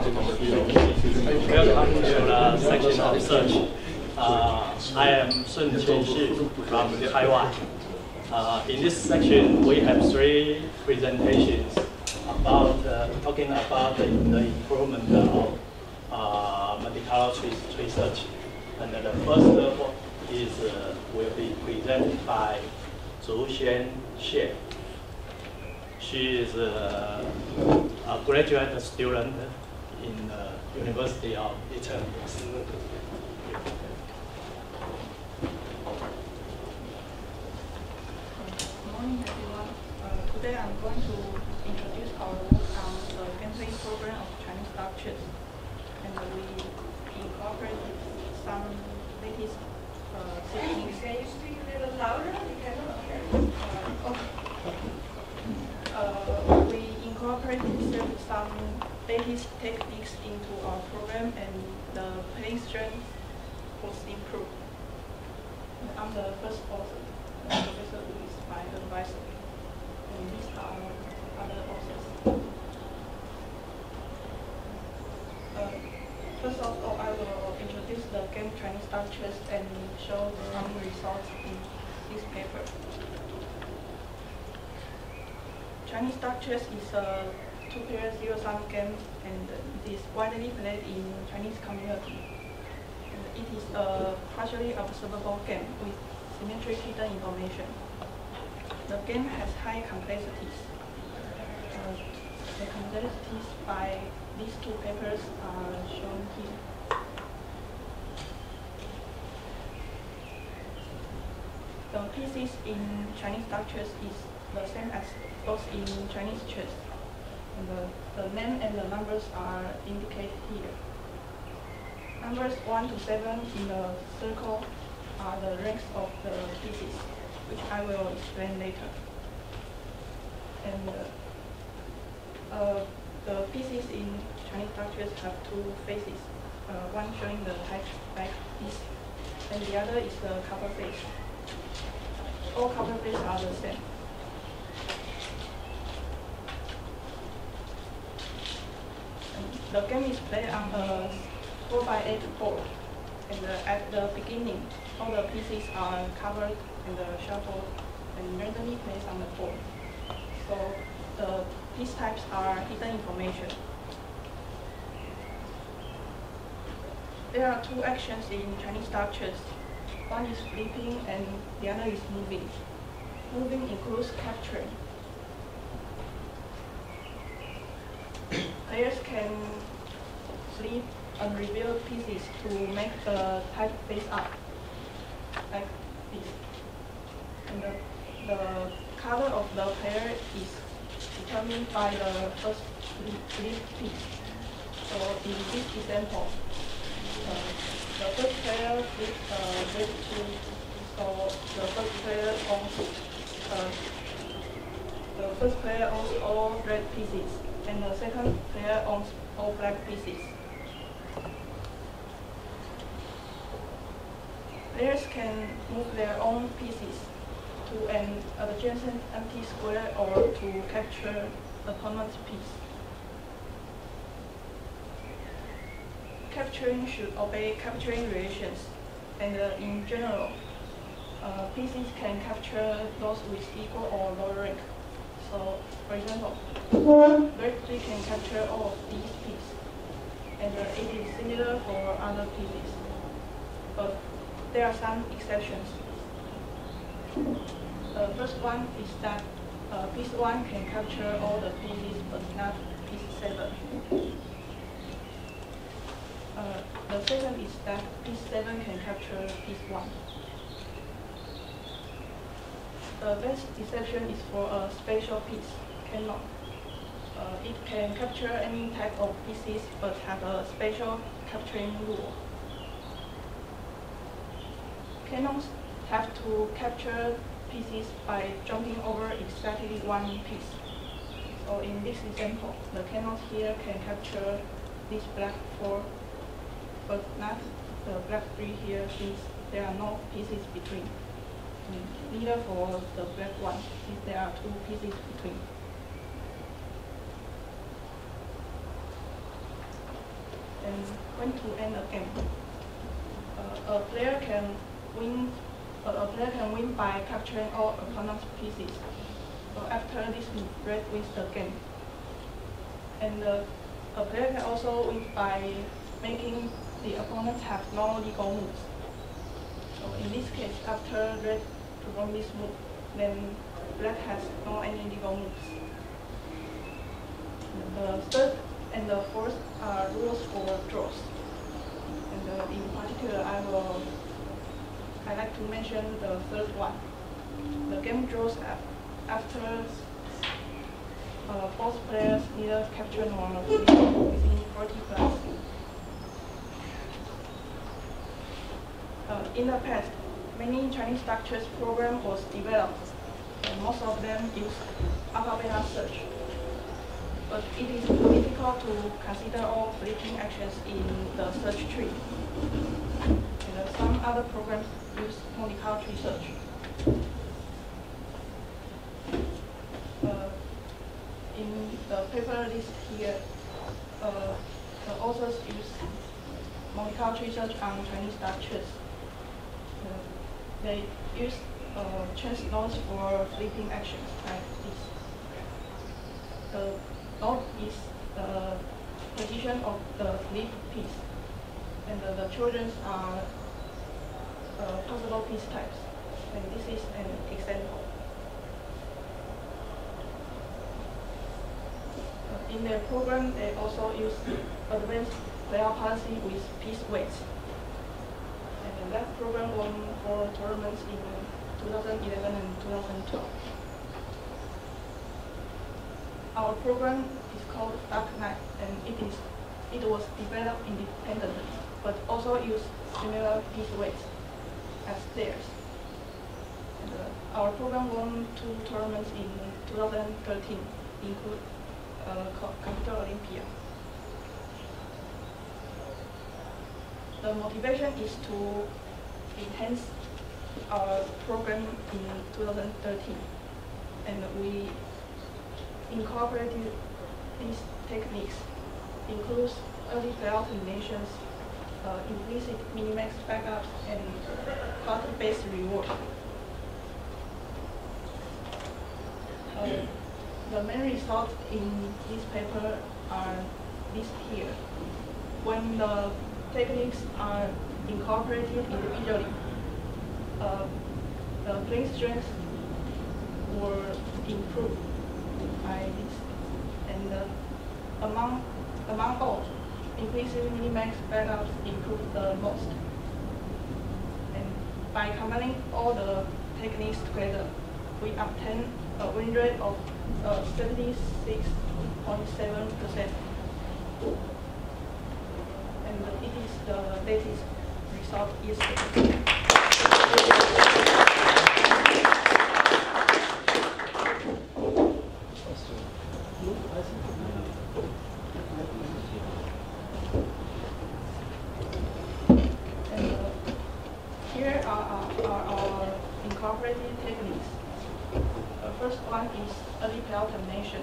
Welcome to the section of search. I am Sun Qianxi from Taiwan. In this section, we have three presentations about talking about the improvement of Monte Carlo research. And the first one is will be presented by Zhu Xian Xie. She is a graduate student in the University of Italy. Good morning, everyone. Today I'm going to introduce our work on the gateway program of Chinese structures, and we incorporated some latest techniques. Can you speak a little louder? We cannot hear. We incorporated some latest techniques into our program, and the playing strength was improved. I'm the first author, Professor Wu is my advisor, and these are other authors. First of all, I will introduce the game Chinese structures and show some results in this paper. Chinese structures is a two-player zero-sum game, and it is widely played in Chinese community. And it is a partially observable game with symmetric hidden information. The game has high complexities. The complexities by these two papers are shown here. The pieces in Chinese structures is the same as those in Chinese chess. And the name and the numbers are indicated here. Numbers 1 to 7 in the circle are the ranks of the pieces, which I will explain later. And the pieces in Chinese structures have two faces, one showing the type like this, and the other is the cover face. All cover faces are the same. The game is played on a 4x8 board, and at the beginning, all the pieces are covered and shuffled and randomly placed on the board. So the piece types are hidden information. There are two actions in Chinese structures. One is flipping and the other is moving. Moving includes capturing. Players can flip unrevealed pieces to make the type face up, like this. And the color of the player is determined by the first flip piece. So in this example, the first player flips red 2, so the first player owns all red pieces, and the second player owns all black pieces. Players can move their own pieces to an adjacent empty square or to capture opponent's piece. Capturing should obey capturing relations, and in general, pieces can capture those with equal or lower rank. So, for example, red 3 can capture all of these pieces, and it is similar for other pieces. But there are some exceptions. The first one is that piece 1 can capture all the pieces, but not piece 7. The second is that piece 7 can capture piece 1. The best exception is for a special piece, cannon. It can capture any type of pieces, but have a special capturing rule. Cannons have to capture pieces by jumping over exactly one piece. So in this example, the cannons here can capture this black 4, but not the black 3 here, since there are no pieces between. Neither for the black 1, since there are two pieces between. and when to end a game. A player can win. A player can win by capturing all opponent's pieces. After this move, red wins the game. And a player can also win by making the opponent have no legal moves. So in this case, after red performs this move, then black has no any legal moves. The third and the fourth are rules for draws. And in particular, I like to mention the third one. The game draws after both players neither capture nor within 40 plus. In the past, many Chinese stock chess program was developed, and most of them use alpha-beta search. But it is difficult to consider all flipping actions in the search tree. And some other programs use Monte Carlo tree search. In the paper list here, the authors use Monte Carlo tree search on Chinese stock chess. They use chess nodes for flipping actions like this. The node is the position of the flip piece, and the children are possible piece types. And this is an example. In their program, they also use advanced layout policy with piece weights. And that program won 4 tournaments in 2011 and 2012. Our program is called Dark Knight, and it was developed independently, but also used similar piece weights as theirs. And, our program won 2 tournaments in 2013, include Computer Olympia. The motivation is to enhance our program in 2013, and we incorporated these techniques, includes early layout combinations, implicit minimax backups, and quarter-based reward. The main results in this paper are listed here. When the techniques are incorporated individually, the playing strength were improved by this, and among all, implicit minimax backups improved the most. And by combining all the techniques together, we obtain a win rate of 76.7%. And it is the latest result yesterday. Here are our incorporated techniques. The first one is early playout termination.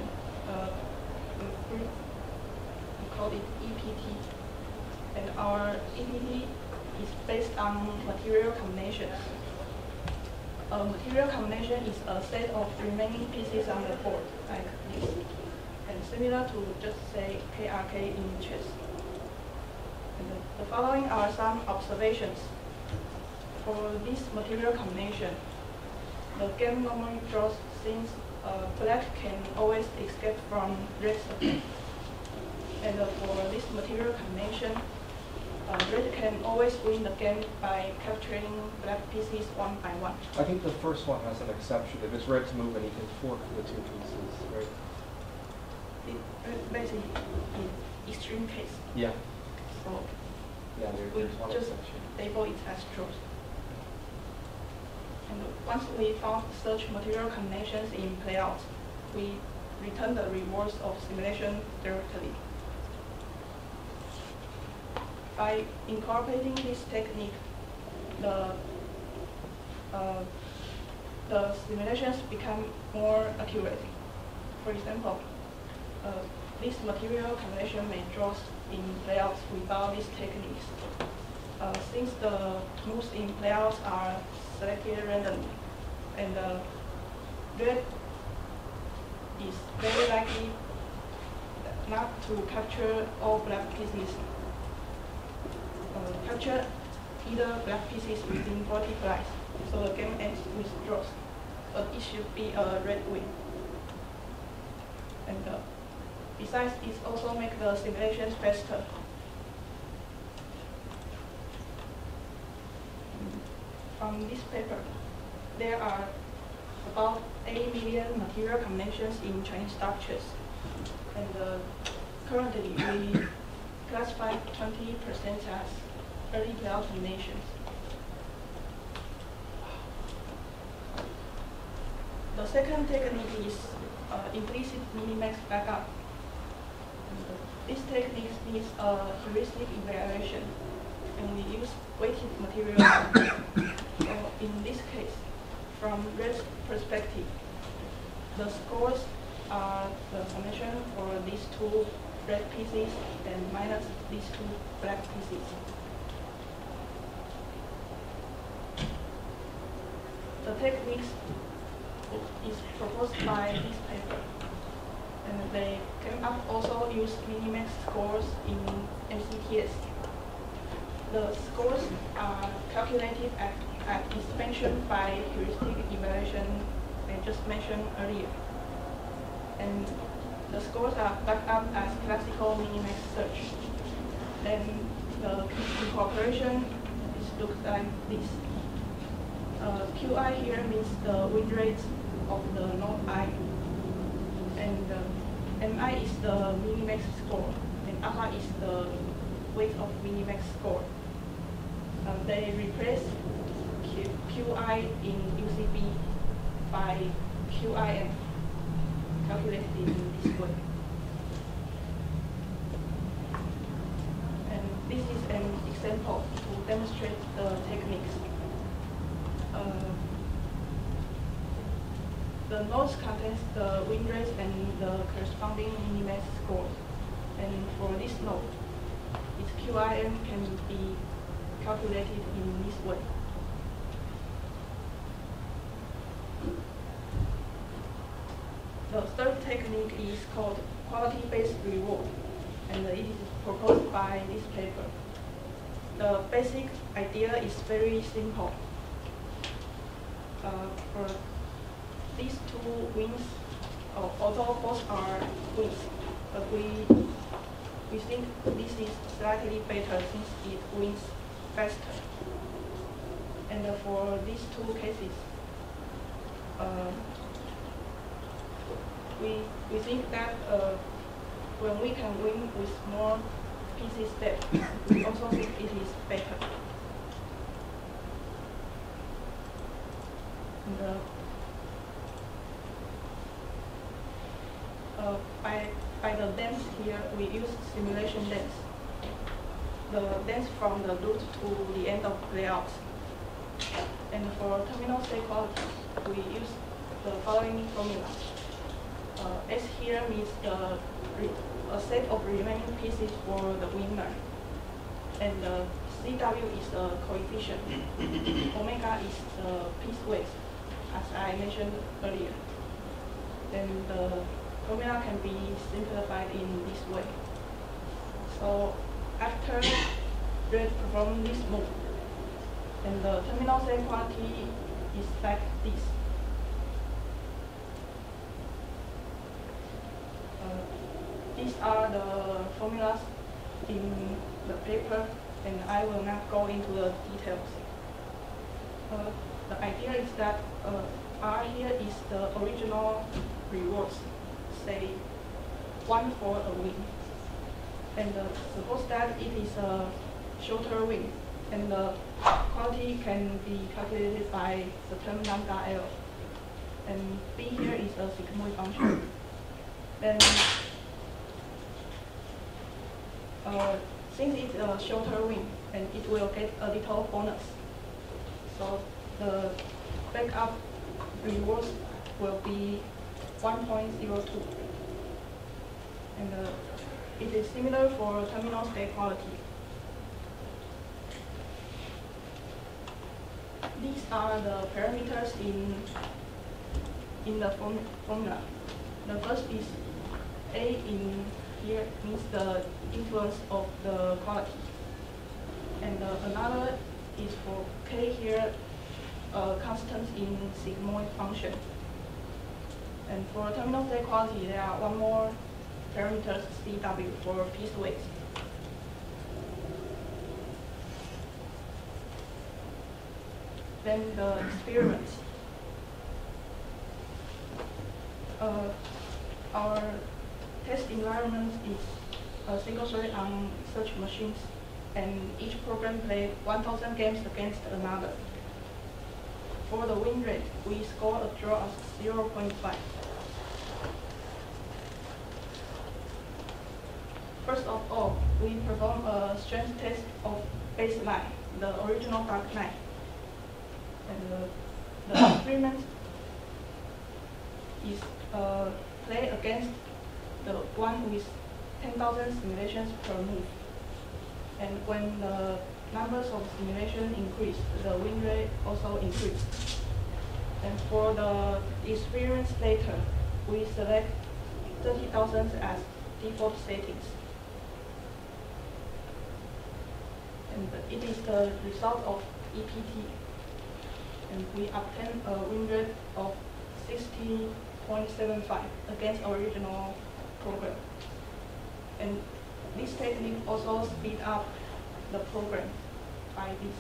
We call it EPT. And our EPT is based on material combinations. A material combination is a set of remaining pieces on the board, like this, and similar to just say KRK in chess. And the following are some observations. For this material combination, the game normally draws since black can always escape from red's attack. And for this material combination, red can always win the game by capturing black pieces one by one. I think the first one has an exception. If it's red's movement, he can fork the 2 pieces, right? Basically, in extreme case. Yeah. So Yeah, we there's one just exception. label it as draws. And once we found such material combinations in playouts, we return the rewards of simulation directly. By incorporating this technique, the simulations become more accurate. For example, this material combination may draw in layouts without these techniques. Since the moves in layouts are selected randomly, and red is very likely not to capture all black pieces. Capture either black pieces within 40 flights, so the game ends with draws. But it should be a red win. And besides, it also makes the simulations faster. From this paper, there are about 8 million material combinations in Chinese structures. And currently, we classify 20% as early layout combinations. The second technique is implicit minimax backup. This technique needs a heuristic evaluation, and we use weighted material. In this case, from red's perspective, the scores are the summation for these two red pieces and minus these two black pieces. The techniques is proposed by this paper, and they came up also use minimax scores in MCTS. The scores are calculated at expansion by heuristic evaluation I just mentioned earlier. And the scores are backed up as classical minimax search. And the incorporation looks like this. QI here means the win rate of the node I, and MI is the minimax score, and alpha is the weight of minimax score. They replace QI in UCB by QIM, calculated in this way. And this is an example to demonstrate the techniques. The nodes contains the win rate and the corresponding minimax scores. And for this node, its QIM can be calculated in this way. The third technique is called quality-based reward, and it is proposed by this paper. The basic idea is very simple. For these two wins, although both are wins, but we think this is slightly better since it wins faster. And for these two cases, we think that when we can win with more pieces step, we also think it is better. And, by the dance here, we use simulation dance. The dance from the root to the end of layout. And for terminal state quality, we use the following formula. S here means a set of remaining pieces for the winner. And CW is the coefficient. Omega is the piece weight, as I mentioned earlier. Then the formula can be simplified in this way. So after red perform this move, and the terminal state quality is like this. These are the formulas in the paper, and I will not go into the details. The idea is that R here is the original rewards, say 1 for a win. And suppose that it is a shorter win, and the quality can be calculated by the term lambda L. And B here is a sigmoid function. Then since it's a shorter win, and it will get a little bonus. So the backup rewards will be 1.02. And it is similar for terminal state quality. These are the parameters in the formula. The first is A in here means the influence of the quality. And another is for K here, constant in sigmoid function. And for terminal state quality, there are one more parameters, CW, for piece weight. Then the experiment. Our test environment is a single thread on such machines, and each program plays 1,000 games against another. For the win rate, we score a draw of 0.5. First of all, we perform a strength test of baseline, the original Dark Knight. And the experiment is played against the one with 10,000 simulations per move. And when the numbers of simulations increase, the win rate also increases. And for the experiment later, we select 30,000 as default settings. And it is the result of EPT. And we obtain a win rate of 60.75 against original program. And this technique also speed up the program by this.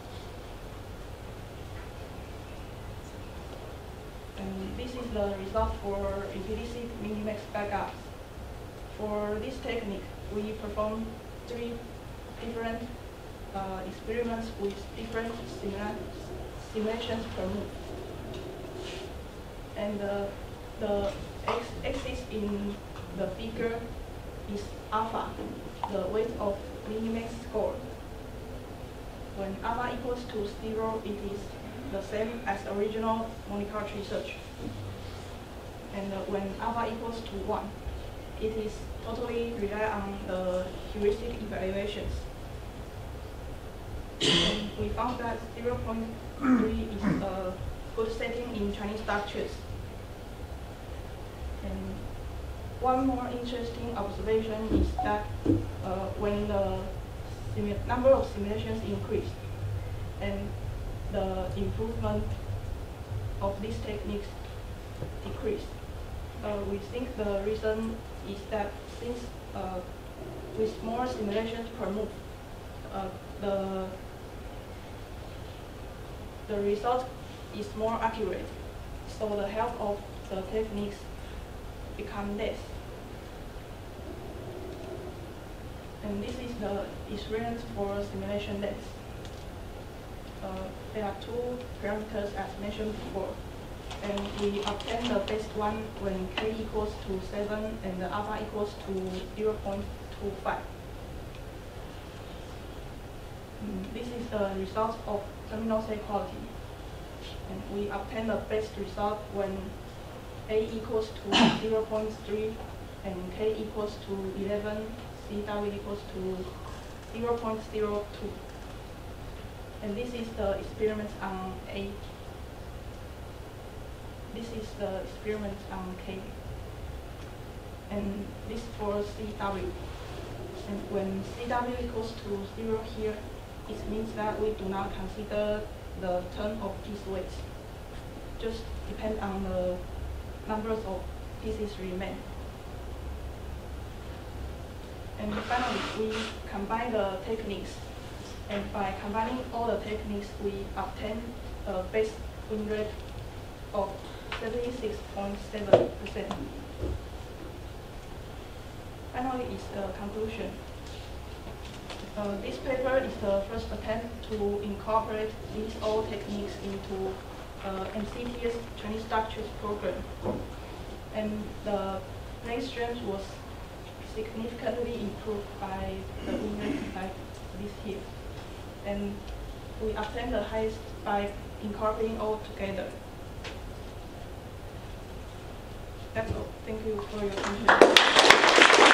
And this is the result for implicit minimax backups. For this technique, we perform 3 different experiments with different simulations per move. And the x-axis in the figure is alpha, the weight of minimax score. When alpha equals to 0, it is the same as original Monte Carlo tree search. And when alpha equals to 1, it is totally rely on the heuristic evaluations. And we found that 0.3 is a good setting in Chinese structures. And one more interesting observation is that when the number of simulations increase and the improvement of these techniques decrease, we think the reason is that since with more simulations per move, the result is more accurate, so the help of the techniques become less. And this is the experience for simulation length. There are 2 parameters as mentioned before, and we obtain the best one when k equals to 7 and the alpha equals to 0.25. This is the result of terminal state quality. And we obtain the best result when A equals to 0.3 and K equals to 11, CW equals to 0.02. And this is the experiment on A. This is the experiment on K. And this for CW. And when CW equals to 0 here, it means that we do not consider the turn of piece weight. Just depend on the numbers of pieces remain. And finally, we combine the techniques. And by combining all the techniques, we obtain a base win rate of 76.7%. Finally, is the conclusion. This paper is the first attempt to incorporate these all techniques into MCTS Chinese structures program. And the plane strength was significantly improved by the win rate like this here. And we obtained the highest by incorporating all together. That's all. Thank you for your attention.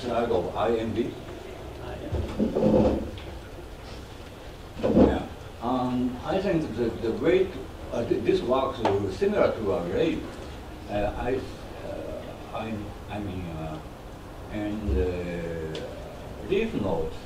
slide of IMD. Yeah. Yeah. I think the way this works similar to a RAVE. I mean, and leaf nodes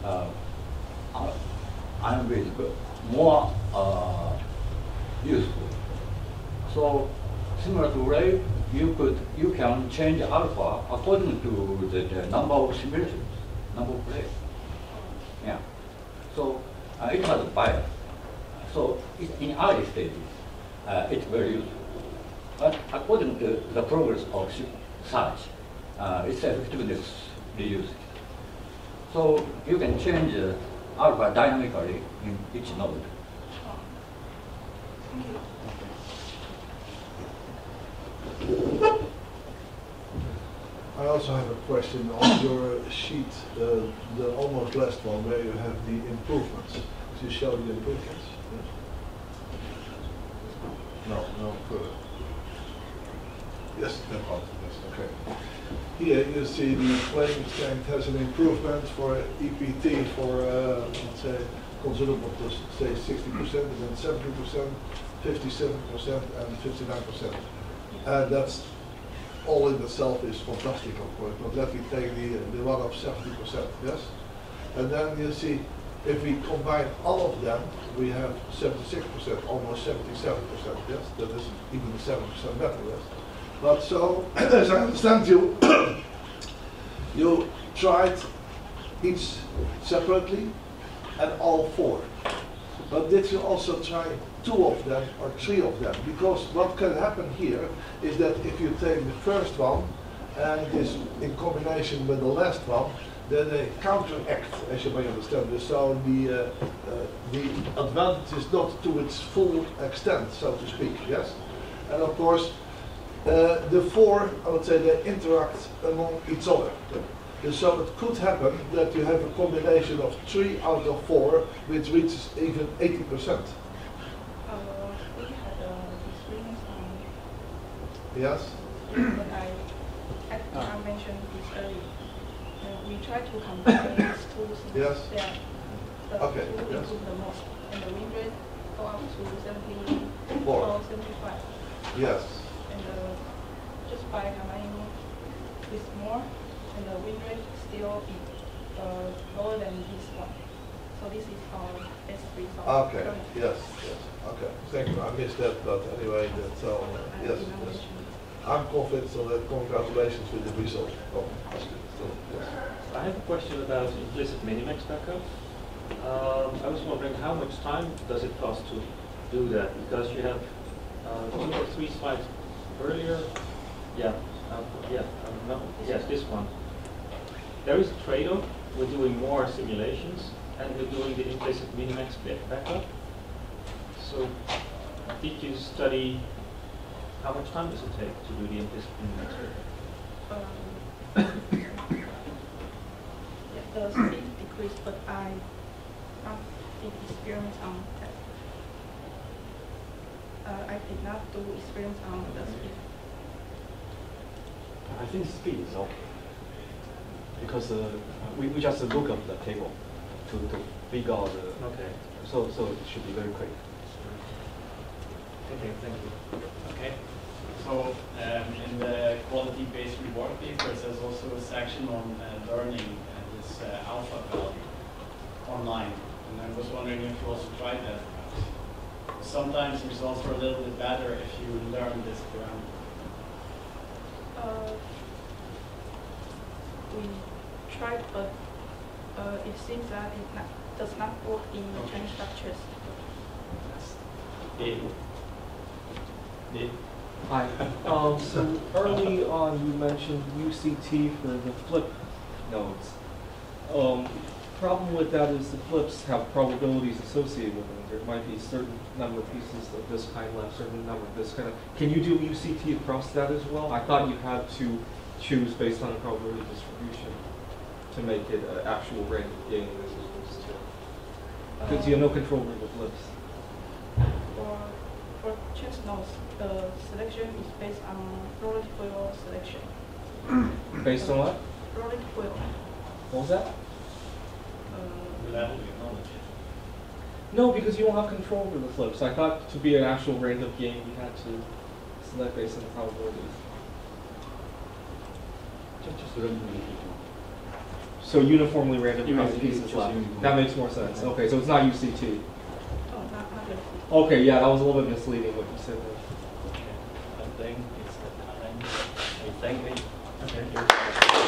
I'm with more useful. So similar to RAVE, you can change alpha according to the number of simulations, number of plays. Yeah. So it has a bias. So in early stages, it's very useful. But according to the progress of search, its effectiveness reduces. So you can change alpha dynamically in each node. Thank you. I also have a question on your sheet, the almost last one, where you have the improvements. You show the improvements. No, further. Yes, that part. Yes, okay. Here you see the playing strength has an improvement for EPT for let's say considerable, say 60%, and then 70%, 57%, and 59%. And that's all in itself is fantastic, of course. But let me take the one of 70%, yes. And then you see, if we combine all of them, we have 76%, almost 77%, yes. That is even 7% better, yes. But so, as I understand you, you tried each separately and all four. But did you also try 2 of them or 3 of them? Because what can happen here is that if you take the first one and it is in combination with the last one, then they counteract, as you may understand. So the advantage is not to its full extent, so to speak, yes? And of course, the 4, I would say, they interact among each other. So it could happen that you have a combination of 3 out of 4, which reaches even 80%. We had experience on Yes? when I mentioned this earlier. We try to combine these two things. Yes. The Okay, two yes. improve the most, and the win rate go up to 74 4. or 75. Yes. And just by combining this more, and the win rate still be lower than this one. So this is our best result. Okay, yes. Okay, thank you. I missed that, but anyway, that's all. Yes. I'm confident, so that congratulations with the result. Oh, that's good. So, yes. I have a question about implicit minimax backup. I was wondering how much time does it cost to do that? Because you have 2 or 3 slides earlier. Yeah, yes, this one. There is a trade-off. We're doing more simulations and we're doing the implicit minimax backup. So, did you study how much time does it take to do the implicit minimax backup? The speed decreased, but I not did experience on that. I did not do experience on the speed. I think speed is okay. Because we just look up the table to figure out the... Okay. So it should be very quick. Okay, thank you. Okay. So in the quality-based reward papers, there's also a section on learning and this alpha value online. And I was wondering if you also tried that perhaps. Sometimes results are a little bit better if you learn this parameter. We tried, but it seems that it does not work in chain structures. Hi. So early on you mentioned UCT for the flip nodes. Problem with that is the flips have probabilities associated with them. There might be a certain number of pieces of this kind left, certain number of this kind of. Can you do UCT across that as well? I thought you had to choose based on a probability distribution to make it an actual random game as opposed to. Because you have no control over the flips. For chess nodes, the selection is based on probability selection. Based on what? rolling 12. What was that? Level your knowledge. No, because you don't have control over the flips. I thought to be an actual random game, you had to select based on the probabilities. Just randomly. So uniformly random across the Uniformly, pieces just left. uniform. That makes more sense. Okay, so it's not UCT. Oh, not yet. Okay, yeah, that was a little bit misleading what you said there. I think it's the time. I thank you.